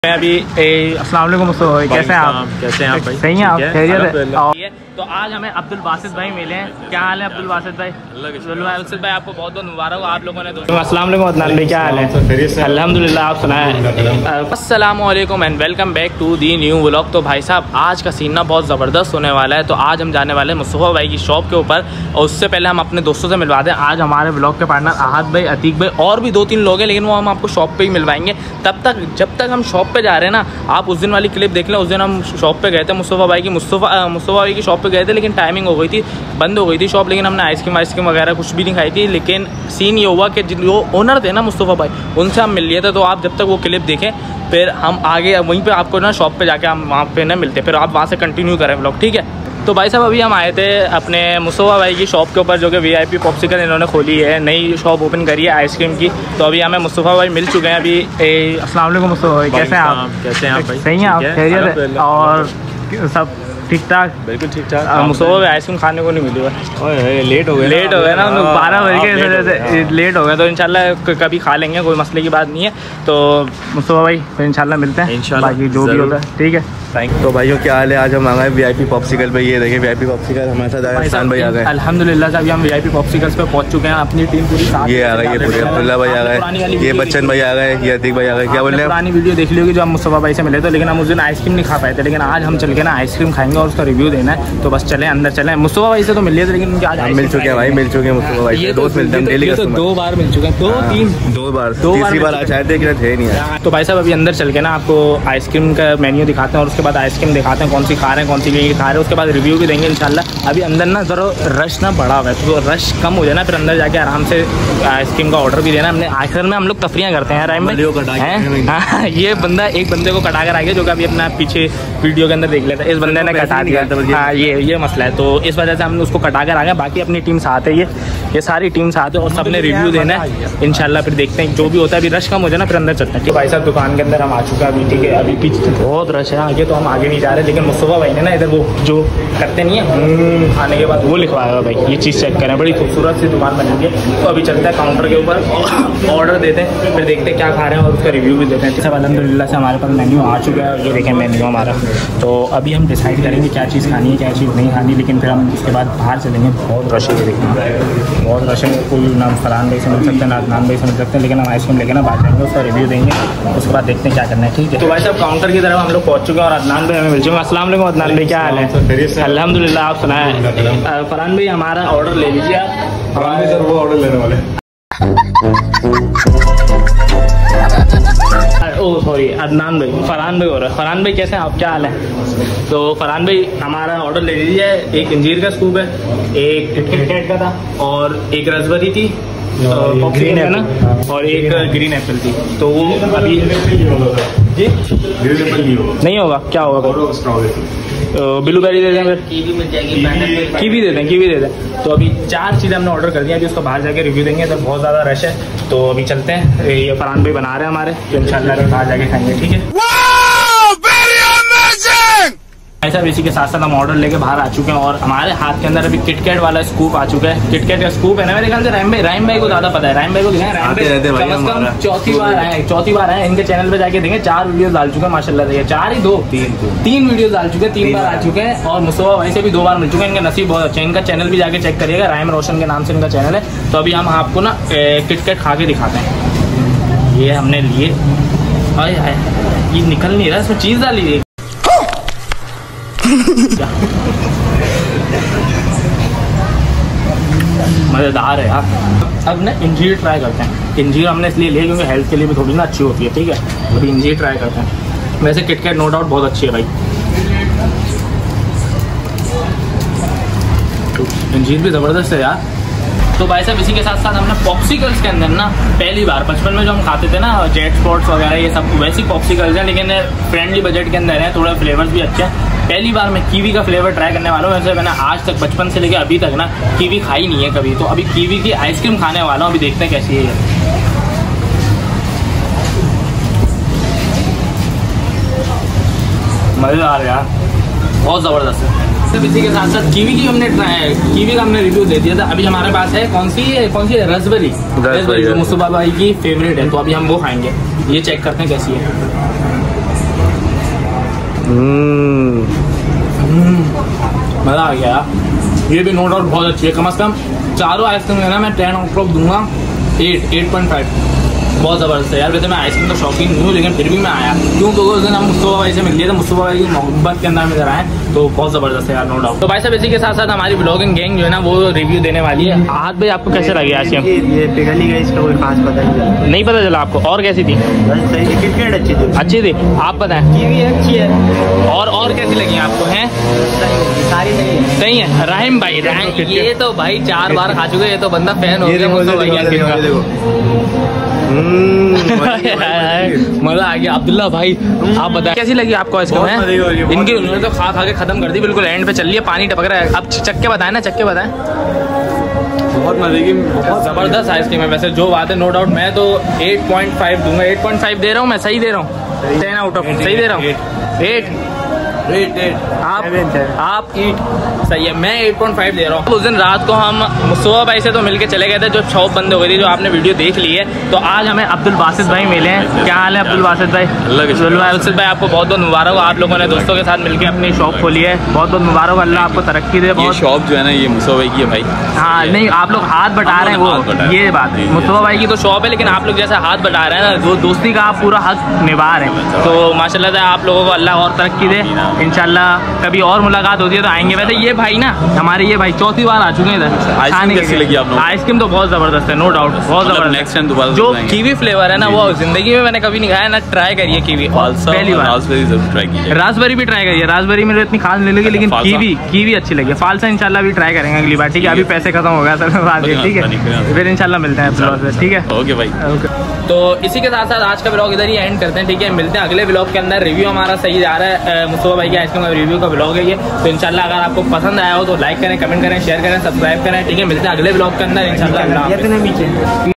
मैं अभी अस्सलाम वालेकुम मुस्तफा भाई, कैसे हैं आप? कैसे हैं आप भाई? सही हैं आप? खैरियत है? तो आज हमें अब्दुल बासित भाई मिले हैं। क्या हाल है अब्दुल बासित भाई? बासित भाई आपको बहुत बहुत मुबारक हो, आप लोगों ने तो। अस्सलाम वालेकुम अदनान भाई, क्या हाल है? अल्हम्दुलिल्लाह, आप सुनाएं। अस्सलाम वालेकुम and welcome back to the new vlog. तो भाई साहब आज का सीन ना बहुत ज़बरदस्त होने वाला है। तो आज हम जाने वाले हैं मुस्तफा भाई की शॉप के ऊपर, और उससे पहले हम अपने दोस्तों से मिलवा दें। आज हमारे व्लॉग के पार्टनर आहद भाई, अतीक भाई और भी 2-3 लोग हैं, लेकिन वो हम आपको शॉप पर ही मिलवाएंगे। तब तक जब तक हम शॉप पर जा रहे हैं ना, आप उस दिन वाली क्लिप देख लें। उस दिन हम शॉप पे गए थे मुस्तफा भाई की शॉप पे गए थे, लेकिन टाइमिंग हो गई थी, बंद हो गई थी शॉप। लेकिन हमने आइसक्रीम वगैरह कुछ भी नहीं खाई थी। लेकिन सीन ये हुआ कि जो ओनर थे ना मुस्तफा भाई, उनसे हम मिल लिए थे। तो आप जब तक वो क्लिप देखें, फिर हम आगे वहीं पे आपको ना शॉप पे जाके हम वहाँ पे ना मिलते, फिर आप वहाँ से कंटिन्यू करें व्लॉग, ठीक है? तो भाई साहब अभी हम आए थे अपने मुस्तफा भाई की शॉप के ऊपर, जो कि VIP पॉप्सिकल इन्होंने खोली है, नई शॉप ओपन करी है आइसक्रीम की। तो अभी हमें मुस्तफा भाई मिल चुके हैं। अभी अस्सलाम वालेकुम मुस्तफा भाई, कैसे हैं आप? कैसे हैं आप भाई? सही हैं आप? खैरियत है? और सब ठीक ठाक? बिल्कुल ठीक ठाक। मुस्तफा भाई आइसक्रीम खाने को नहीं मिली है, लेट हो गए ना, 12 बज के लेट हो गए। तो इंशाल्लाह कभी खा लेंगे, कोई मसले की बात नहीं है। तो मुस्तफा भाई फिर इंशाल्लाह मिलते हैं, बाकी जो भी होता है, ठीक है? तो भाइयों क्या हाल है? आज हम आ गए VIP पॉप्सिकल पे। ये देखिए VIP पॉप्सिकल हमारे साथ आए, भाई आ गए। अल्हम्दुलिल्लाह से अभी हम VIP पॉप्सिकल्स पे पहुंच चुके हैं। अपनी टीम पूरी साथ ये आ गए, ये पूरे अब्दुल्ला भाई आ गए, ये बच्चन भाई आ गए, ये अतीक भाई आ गए। क्या बोल रहे हैं? पुरानी वीडियो देख ली होगी जो हम मुस्तफा भाई से मिले थे, लेकिन हम उस दिन आइसक्रीम नहीं खा पाए थे। लेकिन आज हम चल के ना आइसक्रीम खाएंगे और उसका रिव्यू देना है। तो बस चले अंदर चले। मुस्तफा भाई से तो मिल लिए थे, लेकिन उनके आज मिल चुके हैं भाई, मिल चुके हैं मुस्तफा भाई। ये दोस्त मिलते हैं डेली का। 2 बार मिल चुके हैं, 2 बार तीसरी बार आज आए थे, लेकिन थे नहीं आए। तो भाई साहब अभी अंदर चल के ना आपको आइसक्रीम का मेन्यू दिखाते हैं, और उसके बाद आइसक्रीम दिखाते हैं कौन सी खा रहे हैं, कौन सी नहीं खा रहे हैं। उसके बाद रिव्यू भी देंगे इंशाल्लाह। अभी अंदर ना ज़रा रश ना बढ़ा हुआ है, तो रश कम हो जाए ना, फिर अंदर जाके आराम से आइसक्रीम का ऑर्डर भी देना। हमने आखिर में हम लोग तफरियाँ करते हैं राइम में। हाँ, ये बंदा एक बंदे को कटा कर आ गया, जो कि अभी अपना पीछे वीडियो के अंदर देख लेता है। इस बंदे ने कटा दिया। हाँ, ये मसला है, तो इस वजह से हमने उसको कटा कर आ गया। बाकी अपनी टीम साथ है, ये सारी टीम साथ है, और सबने रिव्यू देना है इंशाल्लाह। फिर देखते हैं जो भी होता है। अभी रश कम हो जाए ना, फिर अंदर चलते हैं। ठीक भाई साहब, दुकान के अंदर हम आ चुके हैं अभी, ठीक है? अभी पीछे बहुत रश है आगे, तो हम आगे नहीं जा रहे। लेकिन मुस्तफा भाई ने ना इधर वो जो करते नहीं है खाने के बाद, वो लिखवाया हुआ भाई। ये चीज़ चेक करें, बड़ी खूबसूरत सी दुकान बनी है। तो अभी चलते हैं काउंटर के ऊपर, ऑर्डर देते हैं, फिर देखते हैं क्या खा रहे हैं और उसका रिव्यू भी देते हैं। सब अल्हम्दुलिल्लाह से हमारे पास मेन्यू आ चुका है। ये देखें मेन्यू हमारा। तो अभी हम डिसाइड करेंगे क्या चीज़ खानी है, क्या चीज़ नहीं खानी। लेकिन फिर हम उसके बाद बाहर चलेंगे। बहुत रश है, देखिए बहुत रश है। कोई ना फरहान भाई से मिल सकते हैं, ना अदनान भाई से मिल सकते हैं, लेकिन हम आइसक्रीम लेके ना बाहर जाएंगे, उसका रिव्यू देंगे, उसके बाद देखते हैं क्या करना है, ठीक है? तो भाई साहब काउंटर की तरफ हम लोग पहुँच चुके हैं, और अदनान भाई हमें मिल चुके हैं। अस्सलाम वालेकुम अदनान भाई, क्या हाल है? अल्हम्दुलिल्लाह, आप सुनाएं। फरहान भाई हमारा ऑर्डर ले लीजिए आप। फरहान सर वो ऑर्डर लेने वाले। ओह सॉरी, अदनान भाई, फरहान भाई हो रहा है। फरहान भाई कैसे हैं आप? क्या हाल है? तो फरहान भाई हमारा ऑर्डर ले लीजिए। एक अंजीर का स्कूप है, एक किटकैट का था, और एक रसबेरी थी, ग्रीन है ना, और एक ग्रीन एप्पल थी। तो वो अभी जी नहीं होगा, क्या होगा? ब्लूबेरी दे दें, फिर कीवी दे दें। तो अभी 4 चीज़ें हमने ऑर्डर कर दिया। अभी उसको बाहर जाके रिव्यू देंगे, तो बहुत ज़्यादा रश है। तो अभी चलते हैं, ये फरहान भाई बना रहे हैं हमारे, तो इंशाल्लाह बाहर जाके खाएंगे, ठीक है? ऐसा इसी के साथ साथ हम ऑर्डर लेके बाहर आ चुके हैं, और हमारे हाथ के अंदर अभी किटकैट वाला स्कूप आ चुका है। किटकैट का स्कूप है ना, मेरे ख्याल से राइम भाई को ज़्यादा पता है। राइम भाई को दिखाएं, राइम भाई कम से कम चौथी बार आए इनके चैनल पे जाके देंगे। 4 वीडियोस डाल चुके हैं माशाल्लाह। देखिए 4 ही 3 वीडियोस डाल चुके हैं, 3 बार आ चुके हैं, और मुस्तफा भाई से भी 2 बार मिल चुके हैं। इनका नसीब बहुत अच्छा है। इनका चैनल भी जाके चेक करिएगा, राइम रोशन के नाम से इनका चैनल है। तो अभी हम आपको ना किटकैट खा के दिखाते हैं। ये हमने लिए, ये निकल नहीं रहा, इसमें चीज़ डाली है। मज़ेदार है यार। अब ना इंजीर ट्राई करते हैं। इंजीर हमने इसलिए लिया क्योंकि हेल्थ के लिए भी थोड़ी ना अच्छी होती है, ठीक है? अभी इंजीर ट्राई करते हैं। वैसे किटकैट नो डाउट बहुत अच्छी है भाई, इंजीर भी ज़बरदस्त है यार। तो भाई साहब इसी के साथ साथ हमने पॉप्सिकल्स के अंदर ना पहली बार, बचपन में जो हम खाते थे ना जेट स्पॉट्स वगैरह, ये सब वैसी पॉप्सिकल्स हैं, लेकिन फ्रेंडली बजट के अंदर है, थोड़ा फ्लेवर्स भी अच्छे हैं। पहली बार मैं कीवी का फ्लेवर ट्राई करने वाला हूँ। वैसे मैंने आज तक बचपन से लेकर अभी तक ना कीवी खाई नहीं है कभी, तो अभी कीवी की आइसक्रीम खाने वाला हूँ। अभी देखते हैं कैसी है। मज़ेदार यार, बहुत ज़बरदस्त है। सब इसी के साथ साथ कीवी की हमने कीवी का हमने रिव्यू दे दिया था। अभी हमारे पास है कौन सी है? रसबेरी जो मुस्तफा भाई की फेवरेट है। तो अभी हम वो खाएंगे। ये चेक करते हैं कैसी है। मज़ा आ गया। ये भी नो डाउट बहुत अच्छी है। कम से कम चारों आइसक्रीम है ना, मैं 10 आउट ऑफ दूंगा 8.5। बहुत ज़बरदस्त है यार। वैसे मैं आइसक्रीम का शौकीन नहीं हूँ, लेकिन फिर भी मैं आया क्यों, क्योंकि उस दिन हम मुस्तफा भाई से मिल लिए थे, मुस्तफा भाई की मोहब्बत के अंदर में इधर आए, तो बहुत ज़बरदस्त है यार, नो डाउट। तो भाई साहब इसी के साथ साथ हमारी ब्लॉगिंग गैंग जो है ना वो रिव्यू देने वाली है। आज भाई आपको कैसे लगे आइसक्रीम? ये पिघली गई, इसका कोई खास पता नहीं पता चला आपको? और कैसी थी? किटकैट अच्छी थी। अच्छी थी, आप बताएं। कीवी अच्छी है। और कैसी लगी आपको? हैं सारी सही है। राहिम भाई, ये तो भाई 4 बार खा चुके, ये तो बंदा फैन हो गया मुस्तफा भाई आइसक्रीम का। मजा आ गया। अब्दुल्ला भाई आप बताएं कैसी लगी आपको आइसक्रीम? है इनकी, उन्होंने तो खा के खत्म कर दी, बिल्कुल एंड पे चल रही है, पानी टपक रहा है। अब चक्के बताएं ना, चक्के बताएं। बहुत मजे की, बहुत जबरदस्त आइसक्रीम है। वैसे जो बात है नो डाउट, मैं तो 8.5 दूंगा। 8.5 दे रहा हूँ मैं, सही दे रहा हूँ? 10 आउट ऑफ सही दे रहा हूँ। 8 आप 8 सही है, मैं 8.5 दे रहा हूँ। उस दिन रात को हम मुस्तफा भाई से तो मिलके चले गए थे, जो शॉप बंद हो गई थी, जो आपने वीडियो देख ली है। तो आज हमें अब्दुल बासित भाई मिले हैं। क्या हाल है अब्दुल बासित भाई? बासित भाई आपको बहुत बहुत मुबारक हो, आप लोगों ने दोस्तों के साथ मिलकर अपनी शॉप खोली है, बहुत बहुत मुबारक। अल्लाह आपको तरक्की दे। बहुत शॉप जो है ना ये मुस्तफा भाई की है भाई। हाँ नहीं, आप लोग हाथ बटा रहे हैं, वो ये बात है। मुस्तफा भाई की तो शॉप है, लेकिन आप लोग जैसा हाथ बटा रहे हैं ना, वो दोस्ती का आप पूरा हक निभा रहे हैं। तो माशाल्लाह आप लोगों को अल्लाह और तरक्की दे। इंशाल्लाह कभी और मुलाकात होती है तो आएंगे। वैसे ये भाई ना हमारे, ये भाई 4थी बार आ चुके हैं इधर। आइसक्रीम तो बहुत जबरदस्त है, नो डाउट, बहुत जबरदस्त। नेक्स्ट टाइम दोबारा जो कीवी फ्लेवर है ना, वो जिंदगी में मैंने कभी नहीं खाया ना। ट्राई करिए कीवी, पहली बार। रास्पबेरी जरूर ट्राई कीजिए। रास्पबेरी भी ट्राई करिए। रास्पबेरी मेरे इतनी खास नहीं लगी, लेकिन कीवी अच्छी लगी। फालसा इंशाल्लाह भी ट्राई करेंगे अगली बार, ठीक है? अभी पैसे खत्म हो गया सर बाद में, ठीक है? फिर इंशाल्लाह मिलते हैं, ठीक है? ओके भाई, ओके। तो इसी के साथ साथ आज का ब्लॉग इधर ही एंड करते हैं, ठीक है? मिलते हैं अगले ब्लॉग के अंदर। रिव्यू हमारा सही जा रहा है, मुस्तफा भाई की आइसक्रीम का रिव्यू का ब्लॉग है ये। तो इंशाल्लाह अगर आपको पसंद आया हो तो लाइक करें, कमेंट करें, शेयर करें, सब्सक्राइब करें, ठीक है? मिलते हैं अगले ब्लॉग के अंदर इंशाल्लाह।